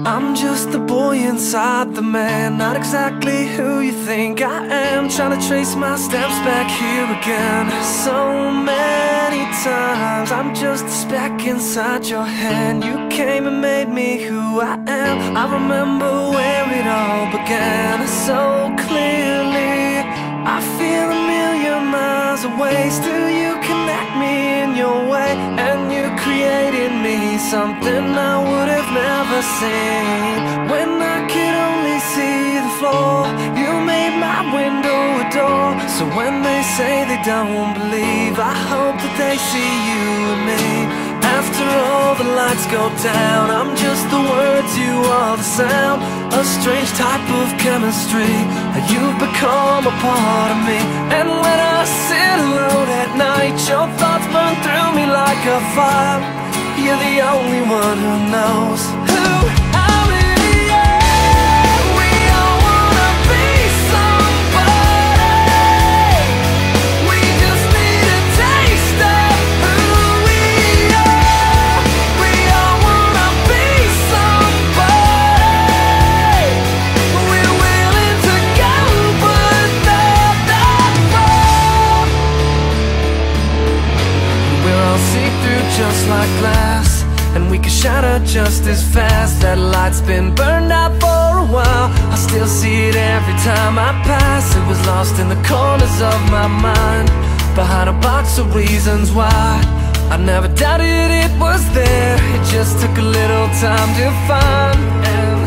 I'm just the boy inside the man, not exactly who you think I am. Trying to trace my steps back here again. So many times I'm just a speck inside your hand. You came and made me who I am. I remember where it all began so clearly. I feel a million miles away, still you connect me in your way. And you created me something I would have never seen. When I could only see the floor, you made my window a door. So when they say they don't believe, I hope that they see you and me. After all the lights go down, I'm just the words, you are the sound. A strange type of chemistry, you've become a part of me. And when I sit alone at night, your thoughts burn through me like a fire. You're the only one who knows who I really am. We all wanna be somebody. We just need a taste of who we are. We all wanna be somebody. We're willing to go, but not that far. We're all see-through just like glass, and we can shatter just as fast. That light's been burned out for a while, I still see it every time I pass. It was lost in the corners of my mind, behind a box of reasons why. I never doubted it was there, it just took a little time to find. And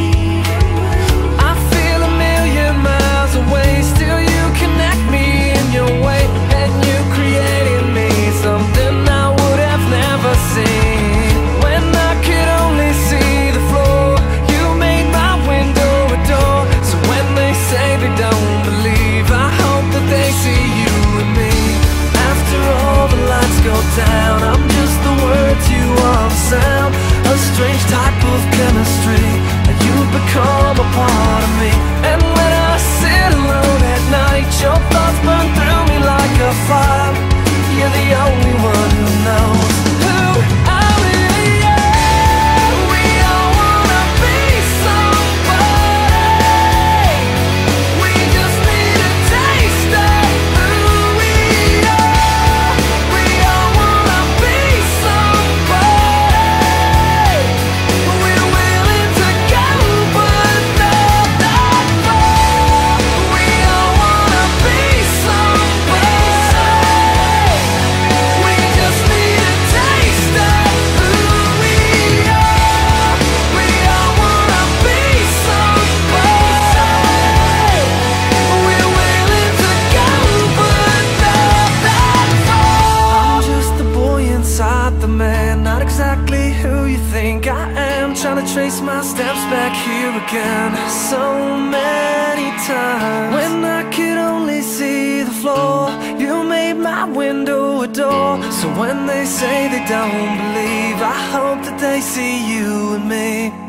I feel a million miles away, still you connect me in your way. And you created me something I would have never seen. When I could only see the floor, you made my window a door. So when they say they don't believe, I hope that they see you and me. After all the lights go down, I'm just the words, you are the sound. A strange type of chemistry, you've become a part of me. And when I sit alone at night, your thoughts burn through me like a fire. You're the only one who knows who I really am. We all wanna be somebody. We just need a taste of who we are. We all wanna be somebody. We're willing to go, but not that far. We all wanna be somebody. We just need a taste of who we are. We all wanna be somebody. We're willing to go, but not that far. I'm just the boy inside the man, not exactly who you think I am. Trying to trace my steps back here again so many times. When I could only see the floor, you made my window a door. So when they say they don't believe, I hope that they see you and me.